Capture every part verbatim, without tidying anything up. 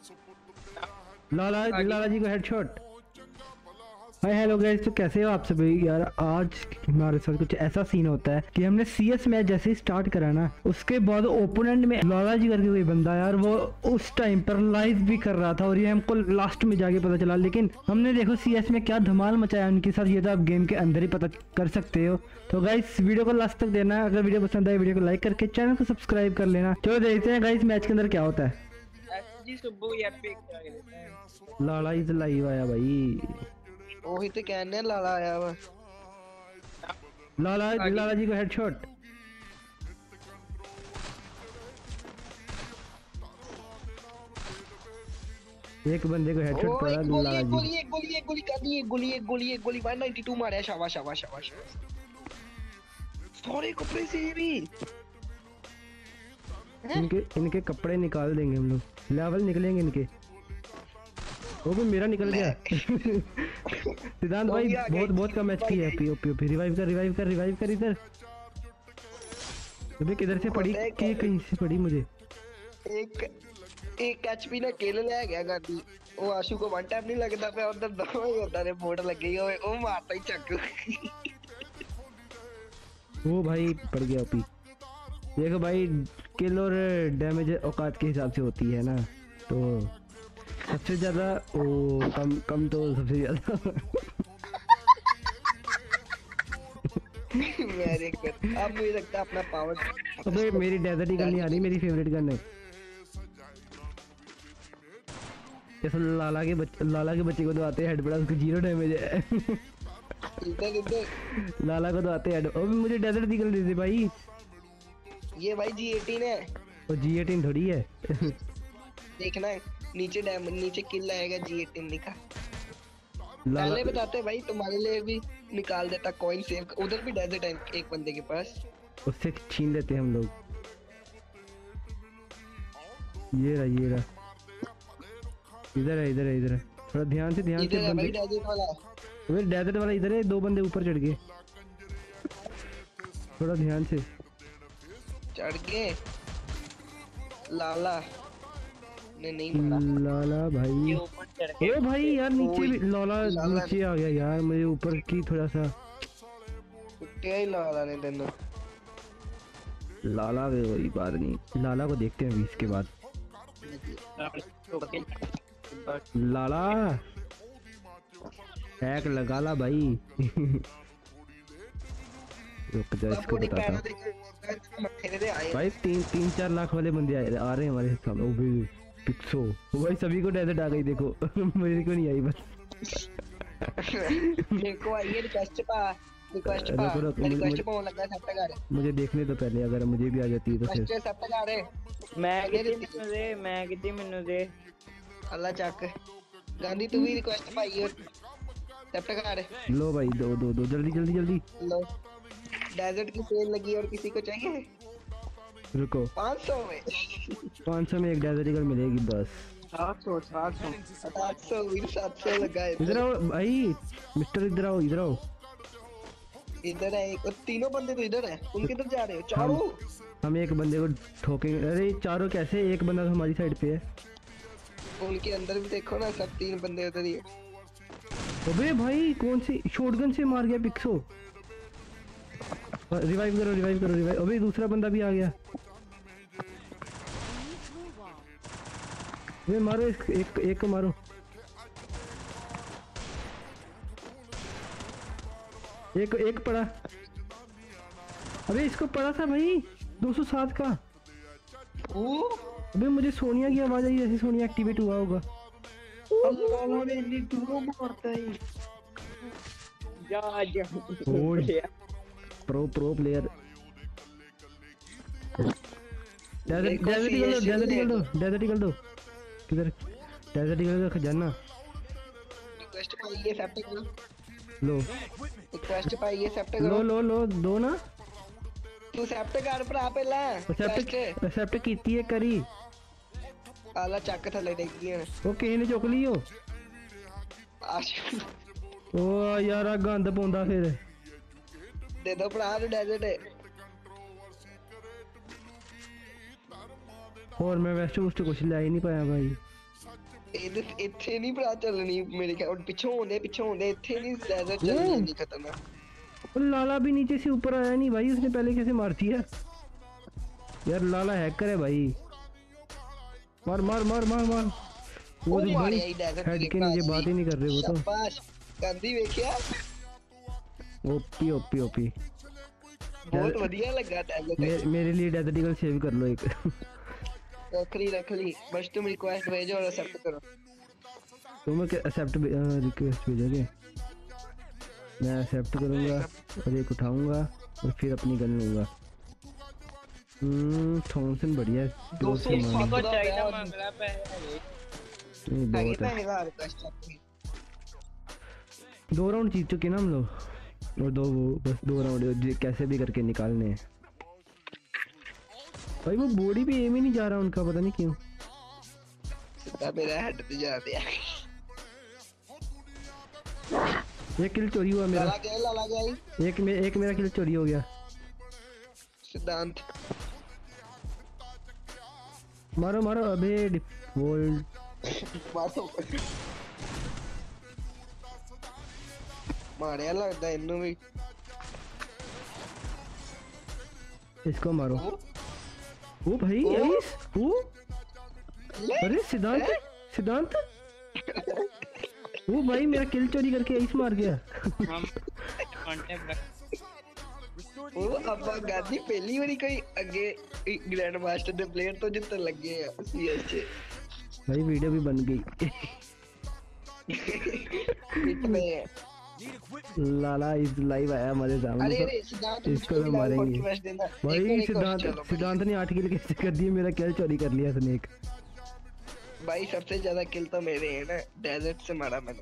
लाला लाला जी को headshot. Hi hello guys, तो कैसे हो आप सभी यार। आज हमारे साथ कुछ ऐसा सीन होता है कि हमने सीएस मैच जैसे ही स्टार्ट करा ना, उसके बाद ओपोनेंट में लाला जी करके कोई बंदा यार, वो उस टाइम पर लाइव भी कर रहा था और ये हमको लास्ट में जाके पता चला। लेकिन हमने देखो सीएस में क्या धमाल मचाया उनके साथ, ये तो आप गेम के अंदर ही पता कर सकते हो। तो गाइस वीडियो को लास्ट तक देना। अगर वीडियो पसंद आए वीडियो को लाइक करके चैनल को सब्सक्राइब कर लेना। चलो देखते हैं गाइस मैच के अंदर क्या होता है। लाला इज लाइव आया भाई। ओही तो कहने लाला आया वा। लाला लाला जी को हेडशॉट। एक बंदे को हेडशॉट पड़ा लाला जी। गोली एक गोली एक गोली कर दी, एक गोली एक गोली एक गोली एक सौ बानवे मारा। शाबाश शाबाश शाबाश। सारे कपड़े से भी इनके इनके कपड़े निकाल देंगे हम लोग, लेवल निकलेंगे इनके। वो भी मेरा निकल गया। सिद्धांत भाई बहुत बहुत कम एचपी है। पी ओपी ओपी रिवाइव कर रिवाइव कर रिवाइव कर इधर। अबे किधर से पड़ी कि कहीं से पड़ी मुझे। एक एक एचपी ने किल ले गया गाड़ी। वो आशु को वन टैप नहीं लगता पे उधर दो ही होता रे बोर्ड लग गई ओए ओ मारता ही चक्कू। वो भाई पड़ गया ओपी। देखो भाई किल और डैमेज औकात के हिसाब से होती है ना, तो सबसे ज्यादा ओ कम कम तो सबसे ज्यादा। मेरे को अब मुझे लगता है अपना पावर। अबे मेरी डेजर्ट ईगल नहीं आ रही, मेरी फेवरेट गन है। जैसे लाला के बच्चे लाला के बच्चे को तो आते हैं हेड पड़ा, उसको जीरो डैमेज है। इधर इधर लाला को तो आते हैं हेड। अबे मुझे डेजर्ट ईगल दे दे भाई। ये भाई जी एटीन है और जी एटीन थोड़ी है। देखना नीचे डैम नीचे किल आएगा जी एटीन लिखा। पहले बताते भाई तुम्हारे लिए भी निकाल देता कॉइन सेव। उधर भी डेजर्ट है एक बंदे के पास, उससे छीन लेते हैं हम लोग। ये रहा ये रहा इधर है इधर है इधर है। थोड़ा ध्यान से ध्यान से भाई डेजर्ट वाला। अबे डेजर्ट वाला इधर है, दो बंदे ऊपर चढ़ गए। थोड़ा ध्यान से चढ़ के लाला ने नहीं मारा। लाला भाई ओ भाई यार नीचे भी लाला नीचे आ गया यार, मुझे ऊपर की थोड़ा सा क्या ही लाला ने तेनों। लाला वे वही बात नहीं। लाला को देखते हैं बीस के बाद। लाला हैक लगा ला भाई। रुक जा इसको बताता भाई। तीन तीन चार लाख वाले बंदे आ रहे हैं हमारे सामने। वो भी पिक्सो भाई सभी को डेजर्ट आ गई देखो। मुझे को नहीं आई बस। देखो आई रिक्वेस्ट पा रिक्वेस्ट पा रिक्वेस्ट पा लगा सब तक। मुझे देखने तो पहले, अगर मुझे भी आ जाती तो फिर सब तक आ रहे। मैं कितनी मिनट दे मैं कितनी मिनट दे अल्लाह चक गांधी तू भी रिक्वेस्ट पाई है सब तक आ रहे। लो भाई दो दो दो जल्दी जल्दी जल्दी। लो डेजर्ट की सेल लगी और किसी को चाहिए। रुको पाँच सौ में पाँच सौ में एक डेजर्ट ईगल मिलेगी बस। सात सौ सात सौ सात सौ सात सौ लगा है। इधर आओ भाई मिस्टर, इधर आओ इधर आओ। इधर है एक, तीनों बंदे तो इधर है। उन किधर जा रहे हो चारों? हम, हम एक बंदे को ठोकेंगे। अरे चारों कैसे, एक बंदा तो हमारी साइड पे है। उनके अंदर भी देखो ना, सब तीन बंदे उधर ही है। अबे भाई कौन सी शॉटगन से मार गया पिक्सो। रिवाइव करो रिवाइव करो रिवाइव। अबे दूसरा बंदा भी आ गया। वे मारो एक एक, एक को मारो। एक एक पड़ा। अबे इसको पड़ा था भाई दो सौ सात का। अबे मुझे सोनिया की आवाज आई, जैसे सोनिया एक्टिवेट हुआ होगा। अल्लाह ने इतनी दूर मारता है। जा जा pro pro player. Desert desert eagle दो डेजर्ट ईगल दो डेजर्ट ईगल दो। किधर डेजर्ट ईगल का खजाना। रिक्वेस्ट पाई है सब तक। लो रिक्वेस्ट पाई है सब तक। लो लो लो दो ना। तू सेप्ट कर भरा पहला एक्सेप्ट एक्सेप्ट कीती है करी। आला चक थले डिग गई है। ओ किसी ने चुक ली हो। आशु ओ यार आ गंद पौंदा फिर। दे दो भरा डेजर्ट है। और मैं वेस्ट वुस्ट कुछ ले ही नहीं पाया भाई। ਇਹਦੇ ਇੱਥੇ ਨਹੀਂ ਪਤਾ ਚੱਲਣੀ ਮੇਰੇ ਖਿਆਲ ਪਿੱਛੋਂ ਹੁੰਦੇ पिछों ਹੁੰਦੇ ਇੱਥੇ नहीं ज्यादा चलनी नहीं खतरनाक। और लाला भी नीचे से ऊपर आया नहीं भाई, उसने पहले कैसे मार दिया यार। लाला हैकर है भाई, मार मार मार मार मार। वो तो भाई हेड के नीचे बात ही नहीं कर रहे वो तो। शाबाश गंदी देखिया, ओपी ओपी ओपी। बहुत बढ़िया लगा डेजर्ट। मे, मेरे लिए डेजर्ट ईगल सेव कर लो एक। रख ली रख ली, बस तुम रिक्वेस्ट भेजो और एक्सेप्ट करो। तुम एक्सेप्ट रिक्वेस्ट भेजोगे, मैं एक्सेप्ट करूंगा और एक उठाऊंगा और फिर अपनी गन लूंगा। हम्म थॉमसन बढ़िया है। दो सौ मारो। को चाहिए मंगला पे है। नहीं, बहुत है। पहला रिक्वेस्ट आपकी दो राउंड जीत चुके ना हम लोग, और दो वो बस दो राउंड कैसे भी करके निकालने हैं भाई। वो बॉडी पे एम ही नहीं जा रहा उनका, पता नहीं क्यों। सीधा मेरा हेड पे जा दिया। ये किल चोरी हुआ मेरा। लाला गया लाला गया एक में एक मेरा किल चोरी हो गया। सिद्धांत मारो मारो अबे डिफॉल्ट। मारो मारे लगता है इन्हों भी। इसको मारो। ओ भाई आइस। ओ अरे सिद्धांत सिद्धांत। ओ भाई मेरा किल चोरी करके आइस मार गया। हम कांटेक्ट रख। ओ अब गांधी पहली बारी कोई आगे ग्रैंड मास्टर दे प्लेयर तो जितने लगे हैं सीएस चे। भाई वीडियो भी बन गई। इतने लाला इस लाइव आया हमारे सामने। अरे अरे सिद्धांत इसको तो मारेंगे भाई। सिद्धांत सिद्धांत ने आठ किल कैसे कर दिए, मेरा किल चोरी कर लिया स्नेक। भाई सबसे ज्यादा किल तो मेरे हैं ना, डेजर्ट से मारा मैंने।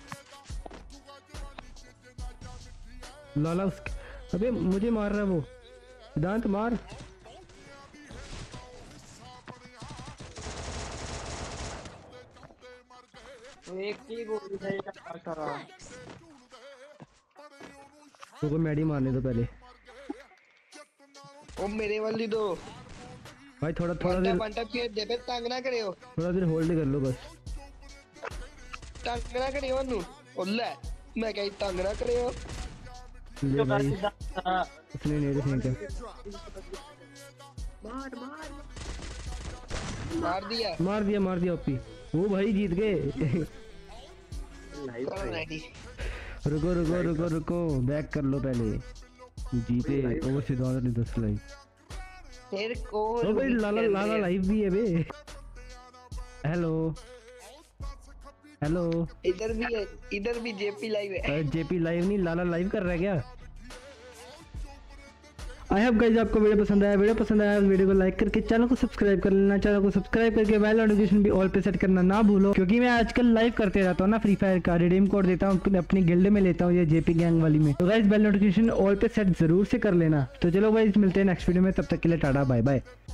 लाला उसके अबे मुझे मार रहा है वो। सिद्धांत मार। एक ही गोली है का सारा। तो मैडी मारने दो पहले। ओ मेरे वाली दो भाई थोड़ा थोड़ा पंटा देर पंटा फिर देबे तंग ना करियो, थोड़ा देर होल्ड कर लो बस। तंग ना करियो नु ओले मैं कहीं तंग ना करियो। ले भाई उसने नेड फेंका। मार मार मार दिया मार दिया मार दिया ओपी। वो भाई जीत गए। चलो रेडी। रुको रुको रुको रुको बैक कर लो पहले। जीते वो सिद्धांत ने दस लाइव। फिर को ओ भाई लाला लाला लाइव भी है बे। Hello hello. इधर भी है, इधर भी जेपी लाइव है। जेपी लाइव नहीं, लाला लाइव कर रहा है क्या? आई होप गाइस आपको वीडियो पसंद आया। वीडियो पसंद आया वीडियो को लाइक करके चैनल को सब्सक्राइब कर लेना। चैनल को सब्सक्राइब करके बेल नोटिफिकेशन भी ऑल पे सेट करना ना भूलो, क्योंकि मैं आजकल लाइव करते रहता हूँ ना फ्री फायर का। रिडीम कोड देता हूँ अपनी गिल्ड में लेता हूँ, ये जेपी गैंग वाली में। तो गाइस बेल नोटिफिकेशन ऑल पे सेट जरूर से कर लेना। तो चलो गाइस मिलते हैं नेक्स्ट वीडियो में, तब तक के लिए टाटा बाय बाय।